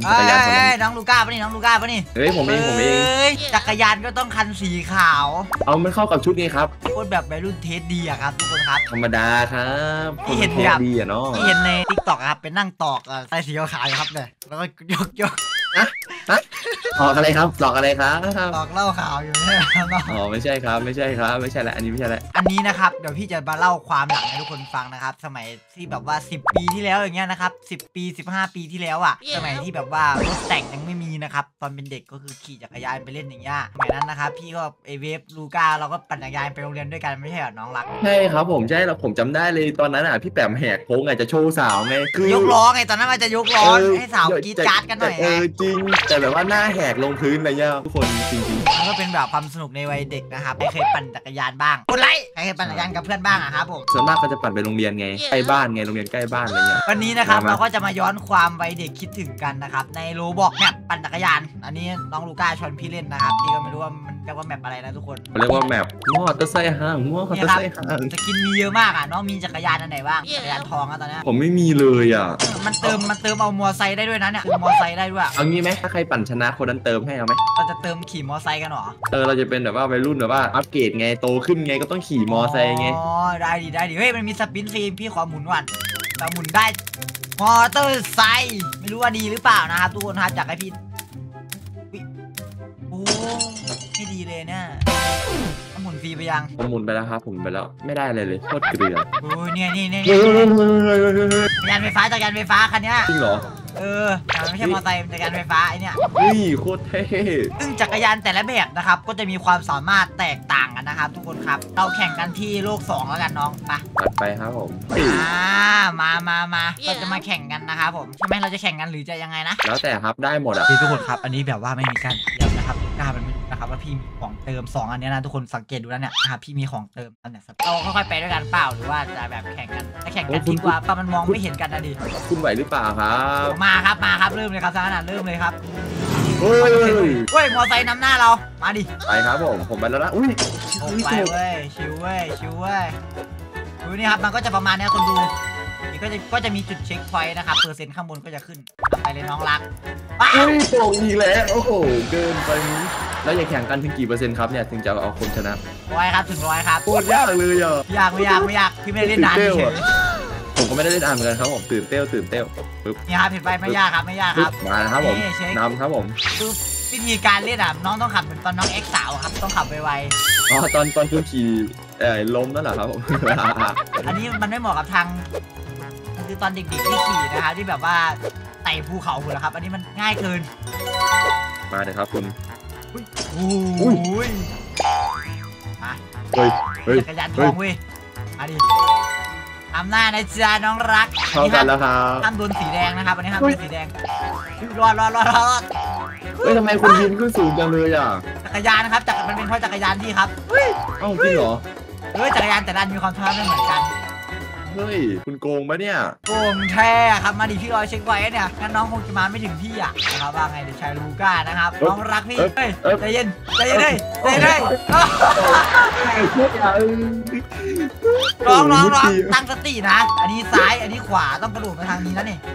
จักรยานของน้องลูก้าปะนี่น้องลูก้าปะนี่เฮ้ยผมเองจักรยานก็ต้องคันสีขาวเอามันเข้ากับชุดนี้ครับโคตรแบบวัยรุ่นเทสดีอะครับทุกคนครับธรรมดาครับที่เห็นแบบดีอะเนาะที่เห็นในทิกตอกครับเป็นนั่งตอกใส่สีขาวครับเนี่ยแล้วก็ยกตอกอะไรครับตอกอะไรครับตอกเล่าข่าวอยู่เนี่ยอ๋อไม่ใช่ครับไม่ใช่แล้วอันนี้ไม่ใช่แล้วอันนี้นะครับเดี๋ยวพี่จะมาเล่าความหลังให้ทุกคนฟังนะครับสมัยที่แบบว่า10 ปีที่แล้วอย่างเงี้ยนะครับ10 ปี15 ปีที่แล้วอ่ะสมัยที่แบบว่ารถแต่งยังไม่มีนะครับตอนเป็นเด็กก็คือขี่จักรยานไปเล่นอย่างเงี้ยสมัยนั้นนะครับพี่ก็เวฟลูก้าเราก็ปั่นจักรยานไปโรงเรียนด้วยกันไม่ใช่เหรอน้องรักใช่ครับผมใช่แล้วผมจำได้เลยตอนนั้นอ่ะพี่แปมแหกโค้งไงจะโชว์สาวไงคือยกล้อไงตอนนั้นมันจะยกล้อให้สาวกรี๊ดจ๊าดกันหน่อยจริงแต่แบบว่าหน้าแหกลงพื้นอะไรเงี้ยทุกคนจริงๆมันก็เป็นแบบความสนุกในวัยเด็กนะครับใครเคยปั่นจักรยานบ้างคนไรใครเคยปั่นจักรยานกับเพื่อนบ้างอะครับผมส่วนมากก็จะปั่นไปโรงเรียนไงใกล้บ้านไงโรงเรียนใกล้บ้านอะไรเงี้ยวันนี้นะครับเราก็จะมาย้อนความวัยเด็กคิดถึงกันนะครับในโรบอกแมปปั่นจักรยานอันนี้น้องลูก้าชวนพี่เล่นนะครับพี่ก็ไม่รู้ว่ามันเรียกว่าแมปอะไรนะทุกคนเรียกว่าแมปมอเตอร์ไซค์ห่างมอเตอร์ไซค์ห่างสกินมีเยอะมากอะน้องมีจักรยานอันไหนบ้างจักรยานทองอะตอนนี้ผมไม่มีเลยอ่ะมันเติมเอามอไซค์ได้ด้วยนะเนี่ยมอไซค์ได้ด้วยเอางี้ไหมถ้าใครปั่นชนะคนนั้นเติมให้เอาไหมเราจะเติมขี่มอไซค์กันหรอเราจะเป็นแบบว่าวัยรุ่นแบบว่าอัปเกรดไงโตขึ้นไงก็ต้องขี่มอไซค์ไงอ๋อได้ดิเฮ้ยมันมีสปินฟรีพี่ขอหมุนวันแต่หมุนได้มอเตอร์ไซค์ไม่รู้ว่าดีหรือเปล่านะครับทุกคนครับอยากให้พี่โอ้ไม่ดีเลยเนี่ยหมุนฟรีไปยังผมหมุนไปแล้วครับผมไปแล้วไม่ได้เลยโคตรเกลือโอ้ยเนี่ยจักรยานไฟฟ้าคันนี้จริงเหรอไม่ใช่มอเตอร์ไซค์จักรยานไฟฟ้าไอเนี่ยนี่โคตรเท่ซึ่งจักรยานแต่ละแบบนะครับก็จะมีความสามารถแตกต่างกันนะครับทุกคนครับเราแข่งกันที่โลก2แล้วกันน้องไปครับผมมาเราจะมาแข่งกันนะครับผมใช่ไหมเราจะแข่งกันหรือจะยังไงนะแล้วแต่ครับได้หมดอ่ะทุกคนครับอันนี้แบบว่าไม่มีการเดี๋ยวนะครับกล้ามันนะครับว่าพี่มีของเติม2อันนี้นะทุกคนสังเกตดูแล้วเนี่ยนะครับพี่มีของเติมอันเนี้ยเราค่อยๆไปด้วยกันเปล่าหรือว่าจะแบบแข่งกันถ้าแข่งกันดีกว่ามันมองไม่เห็นกันนะดิคุณไหวหรือเปล่าครับมาครับเริ่มเลยครับท่านเริ่มเลยครับเฮ้ยมอไซค์นำหน้าเรามาดิไปครับผมไปแล้วนะไปเว้ยชิวเว้ยดูนี่ครับมันก็จะประมาณนี้คนดูนี่ก็จะมีจุดเช็คพอยต์นะครับเปอร์เซ็นต์ข้างบนก็จะขึ้นไปเลยน้องรักโป่งอีกแล้วโอ้โหเกินไปแล้วอย่าแข่งกันถึงกี่เปอร์เซ็นต์ครับเนี่ยถึงจะเอาคนชนะ 100ครับถึง100ครับโคตรยากเลยอ่ะยากพี่ไม่ได้เล่นนานเฉยผมก็ไม่ได้เล่นอ่านเหมือนกันครับผมตื่นเต้นปึ๊บนี่ครับเห็นไปไม่ยากครับมาครับผมนำครับผมคือวิธีการเล่นน้องต้องขับเหมือนตอนน้องเอ็กสาวครับต้องขับไวๆอ๋อตอนคุณขี่ล้มนั่นแหละครับผมอันนี้มันไม่เหมาะกับทางคือตอนเด็กๆที่ขี่นะคะที่แบบว่าไต่ภูเขาคุณละครับอันนี้มันง่ายเกินมาเลยครับคุณอุ้ยมาจักรยานทองเว้ยมาดิทำหน้าในจ้าน้องรักเข้ากันแล้วครับห้ามโดนสีแดงนะครับอันนี้ห้ามโดนสีแดงรอดทำไมคุณยินขึ้นสูงจังเลยอ่ะจักรยานนะครับมันเป็นเพราะจักรยานที่ครับเอ้าจริงเหรอจักรยานแต่ละมีความท้าไม่เหมือนกันเฮ้ยคุณโกงปะเนี่ยโกงแท้ครับมาดิพี่รอยเช็คไว้เนี่ยงั้นน้องคงจะมาไม่ถึงพี่อ่ะนะครับว่าไงเดี๋ยวชายลูก้านะครับน้องรักพี่ใจเย็นเลยน้องตั้งสตินะอันนี้ซ้ายอันนี้ขวาต้องกระโดดมาทางนี้นะนี่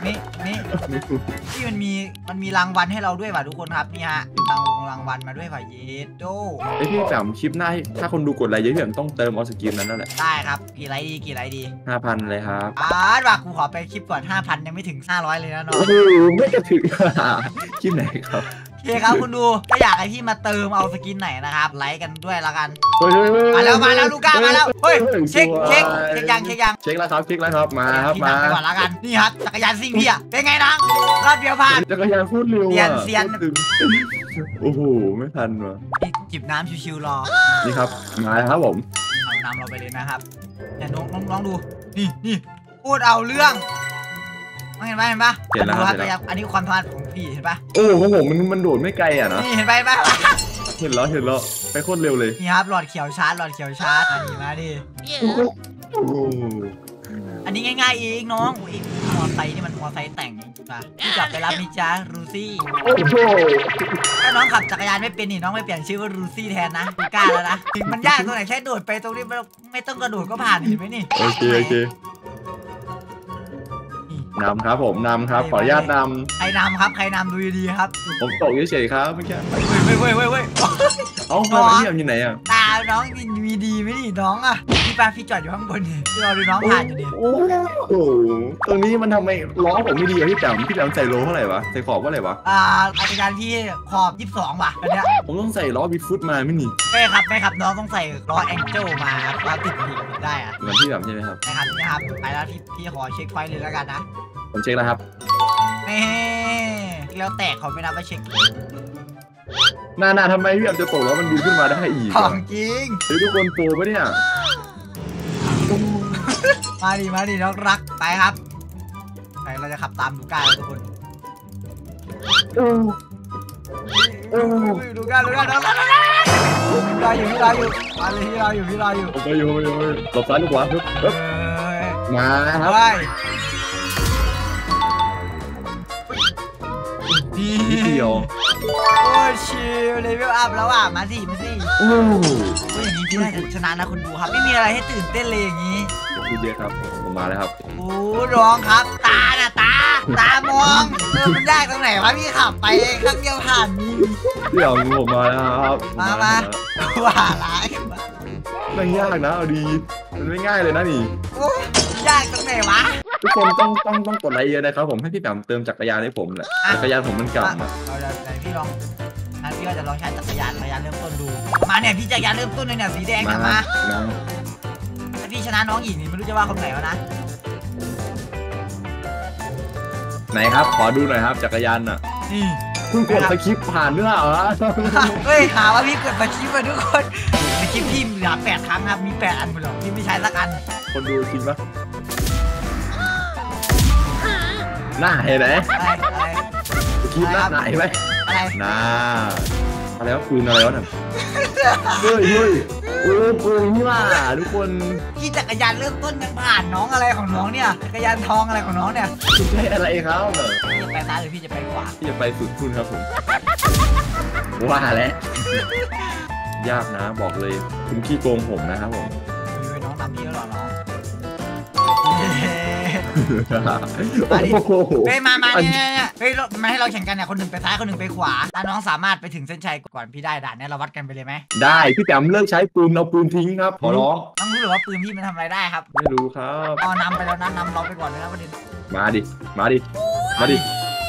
ที่มันมีรางวัลให้เราด้วยว่ะทุกคนครับนี่ฮะรางวัลมาด้วยว่ะเยโดพี่แปมคลิปหน้าถ้าคนดูกดไลค์เยอะๆต้องเติมออสกิลนั้นนั่นแหละได้ครับกี่ไลค์ดี 5,000 เลยครับว่ากูขอไปคลิปก่อน 5,000 ยังไม่ถึง500เลยนะน้องไม่จะถึงคลิปไหนครับโอเคครับคุณดูก็อยากให้พี่มาเติมเอาสกินไหนนะครับไลค์กันด้วยละกันมาแล้วลูก้ามาแล้วเฮ้ยเช็คยังเช็คแล้วครับมาครับมาไปก่อนละกันนี่ครับจักรยานซิ่งพี่อะเป็นไงน้องรอบเดียวผ่านจักรยานพูดเร็วเซียนโอ้โหไม่ทันว่ะจิบน้ำชิวๆรอนี่ครับมาแล้วครับผมเอาน้ำเราไปเลยนะครับเนี่ยน้องดูนี่พูดเอาเรื่องเห็นปะเห็นแล้วครับอันนี้ความท้าทายของพี่เห็นปะของผมมันโดดไม่ไกลอ่ะนะนี่เห็นปะเห็นแล้วไปโคตรเร็วเลยนี่ครับหลอดเขียวชาร์จอันนี้มาดิอันนี้ง่ายๆเองน้องมอไซค์นี่มันมอไซค์แต่งป่ะพี่จับไปรับมิจ้ารูซี่ถ้าน้องขับจักรยานไม่เป็นนี่น้องไม่เปลี่ยนชื่อว่ารูซี่แทนนะกล้าแล้วนะถึงมันยากตรงไหนแค่โดดไปตรงนี้ไม่ต้องกระโดดก็ผ่านเห็นไหมนี่โอเคนำครับผมนำครับขออนุญาตนใครนำครับใครนำดูดีๆครับำผมตกเฉยๆครับเมื่อกี้เว้ยเอ้ามาพี่อยู่ไหนอ่ะตาน้องมีดีไหมนี่น้องอ่ะพี่ป้าพี่จอดอยู่ข้างบนนี่พี่รอดูน้องผ่านอยู่ดิโอ้โหตรงนี้มันทำไมล้อผมไม่ดีอะพี่แต้มใส่โลเท่าไหร่วะใส่ขอบว่าอะไรวะอาจารย์ที่ขอบ22ว่ะตอนเนี้ยผมต้องใส่ล้อบิดฟุตมาไม่หนีไม่ครับน้องต้องใส่ล้อแองเจิลมาครับล้อติดหนีบได้อะเหมือนพี่แบบใช่ไหมครับนะครับไปแล้วพี่ขอเช็คไฟเลยแล้วกันนะผมเช็คแล้วครับนี่แล้วแตกเขาไม่นับว่าเช็คน่าทำไมพี่แบบจะตกแล้วมันดีขึ้นมาได้อีกของจริงเฮ้ยทุกคนโปรปะเนี่ยมาดิน้องรักไปครับไปเราจะขับตามดูก้าแล้วทุกคนดูก้าน้องรักรออยู่มาเลยพี่รออยู่ผมไปอยู่หลบซ้ายหลบขวาปึ๊บมาครับ นิดเดียวโอ้ชิลเลเวลอัพแล้วอ่ะมาสิโอ้อย่างนี้พี่น่าจะชนะนะคนดูครับไม่มีอะไรให้ตื่นเต้นเลยอย่างนี้ดูเยอะครับผมมาแล้วครับโอ้ร้องครับตามองมันยากตรงไหนวะพี่ขับไปครั้งเดียวผ่านนี่เดี๋ยวผมมาแล้วครับมาว่าร้ายไม่ยากนะเอาดีมันไม่ง่ายเลยนะนี่โอ้ยากตรงไหนวะทุกคนต้องกดไลค์เยอะนะครับผมให้พี่แปมเติมจักรยานให้ผมแหละจักรยานผมมันเก่าเราจะไหนพี่ลองพี่ก็จะลองใช้จักรยานเริ่มต้นดูมาเนี่ยพี่จักรยานเริ่มต้นเลยเนี่ยสีแดงเนี่ยมาถ้าพี่ชนะน้องอีกนี่ไม่รู้จะว่าคนไหนวะนะไหนครับขอดูหน่อยครับจักรยานอ่ะนี่คุณกดสคริปต์ผ่านด้วยเหรอเฮ้ยหาว่าพี่เกิดมาคลิปมาทุกคนมาคลิปพี่เหลือ8 ครั้งครับมี8 อันหมดหรอพี่ไม่ใช้สักอันคนดูจริงปะหน้าเห็นไหมอะไรคลิปหน้าไหนไหมอะไรหน้าอะไรวะปืนอะไรวะนั่นเฮ้ยโอ้ปืนนี่ว่าทุกคนพี่จักรยานเริ่มต้นยังผ่านน้องอะไรของน้องเนี่ยจักรยานทองอะไรของน้องเนี่ยคุณได้อะไรครับพี่จะไปซ้ายหรือพี่จะไปขวาที่จะไปสุดคุณครับผมว่าแล้วยากนะบอกเลยคุณขี้โกงผมนะครับผมน้องนำพี่แล้วหรอน้องโอ้โหเฮ้ยมาเนี่ยเฮ้ยมาให้เราแข่งกันเนี่ยคนหนึ่งไปซ้ายคนหนึ่งไปขวาถ้าน้องสามารถไปถึงเส้นชัยก่อนพี่ได้ด่านเนี่ยเราวัดกันไปเลยไหมได้พี่แต้มเลิกใช้ปืนเอาปืนทิ้งครับขอร้องต้องรู้หรือว่าปืนพี่มันทำอะไรได้ครับไม่รู้ครับเอานำไปแล้วนะนำเราไปก่อนเลยนะประเด็นมาดิมาดิกด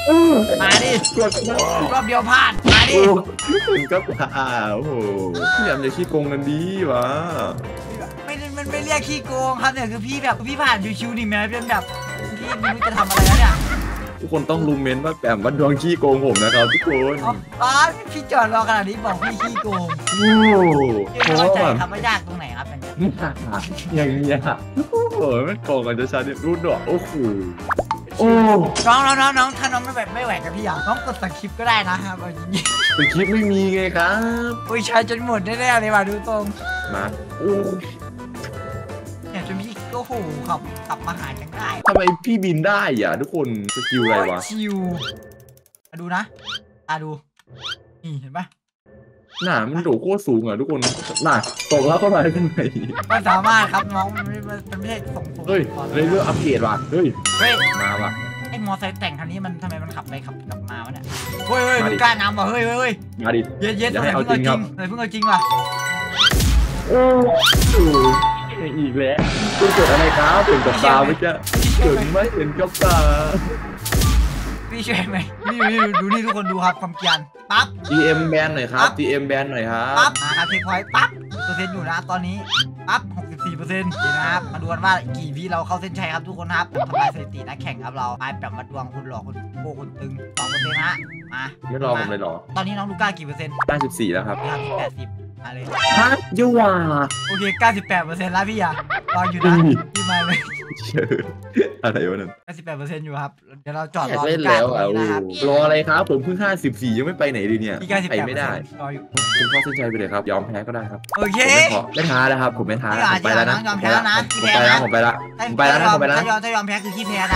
รอบเดียวพลาดมาดิถึงก็โอ้โหพี่แต้มจะขี้โกงกันดีวะมันไม่เรียกขี้โกงครับเนี่ยคือพี่แบบพี่ผ่านชิวๆนี่แม้เป็นแบบพี่ไม่รู้จะทำอะไรแล้วเนี่ยทุกคนต้องรูมเมนต์ว่าแต้มว่าดวงขี้โกงผมนะครับทุกคนพี่จอดรอขนาดนี้บอกพี่ขี้โกงโอ้โหไม่เข้าใจครับว่ายากตรงไหนครับอย่างเงี้ยอย่างเงี้ยโอ้โหมันโกงกันจะชาดิรุ่นดอกโอ้โหโอ้น้องถ้าน้องไม่ไหวกับพี่อยากน้องกดสั่งคลิปก็ได้นะครับเอาอย่างนี้เป็นคลิปไม่มีไงครับอุ้ยใช้จนหมดแน่ๆเลยว่ะดูตรงมาโอ้เนี่ยจนพี่ก็โหขับมาหาจังได้ทำไมพี่บินได้อ่ะทุกคนสกิลอะไรวะชิวมาดูนะดูนี่เห็นปะหน้ามันโดดโคตรสูงอ่ะทุกคนน่ะตกแล้วเข้าไปกันไหนมันสามารถครับน้องมันไม่ใช่ส่งเฮ้ยในเรื่องอัปเกรดว่ะเฮ้ยเฮ้ยมาว่ะไอ้มอไซค์แต่งคันนี้มันทำไมมันขับไปขับกลับมาวะเนี่ยเฮ้ยลูก้านำว่ะเฮ้ยมาดิเย็ดอย่าให้เอาจริงครับเลยเพิ่งเอาจริงว่ะโอ้โหอีกแล้วคุณเกิดอะไรครับเห็นกับตาไม่ใช่เกิดไม่เห็นกับตาพี่ช่วยไหมนี่ดูนี่ทุกคนดูครับความเกรียนปั๊บ GM แบนหน่อยครับ GM แบนหน่อยครับปั๊บครับเทคพอยต์ปั๊บเปอร์เซ็นต์อยู่นะตอนนี้ปั๊บ 64%นะครับมาดูกันว่ากี่วิเราเข้าเส้นชัยครับทุกคนครับทำลายสถิตินักแข่งครับเราไปแบบมาดวงคุณหลอกคุณโกคุณตึง 2%นะมาไม่รอผมเลยหรอตอนนี้น้องลูก้ากี่เปอร์เซ็นต์ 94แล้วครับ 80มาเลยฮะยูว่าโอเค 98%แล้วพี่อะรออยู่นะพี่มาเลยเชื่ออะไรวะนั่น 98%อยู่ครับเดี๋ยวเราจอดอยาร กอเล่นลูก้าแล้วตรงอ่ะนี้นะครับรออะไรครับผมเพิ่ง54ยังไม่ไปไหนเลยเนี่ยพี่ไปไม่ได้ 98%รออยู่คุณเข้าเส้นชัยไปเลยครับยอมแพ้ก็ได้ครับโอเคไม่ท้าแล้วครับผมไม่ท้าไม่ผมไปแล้วนะยอมแพ้แล้วนะผมไปแล้วผมไปแล้วผมไปแล้วนะผมไปแล้วถ้ายอมแพ้คือขี้แพ้นะ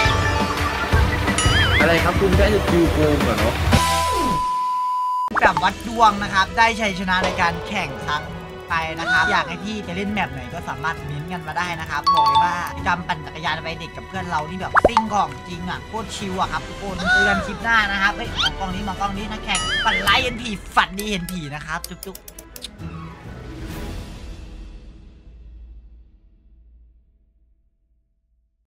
อะไรครับคุณแค่จะคิวโกงเหรอเนาะแบบวัดดวงนะครับได้ชัยชนะในการแข่งครั้งไปนะครับอยากให้พี่ไปเล่นแมปไหนก็สามารถเม้นกันมาได้นะครับบอกเลยว่ากิจกรรมปั่นจักรยานไปเด็กกับเพื่อนเรานี่แบบซิ่งของจริงอ่ะโคตรชิลอ่ะครับทุกคนเจอกันคลิปหน้านะครับเฮ้ยมองกล้องนี้นะแขกฝันไล่เห็นผีฝันดีเห็นผีนะครับจุ๊บ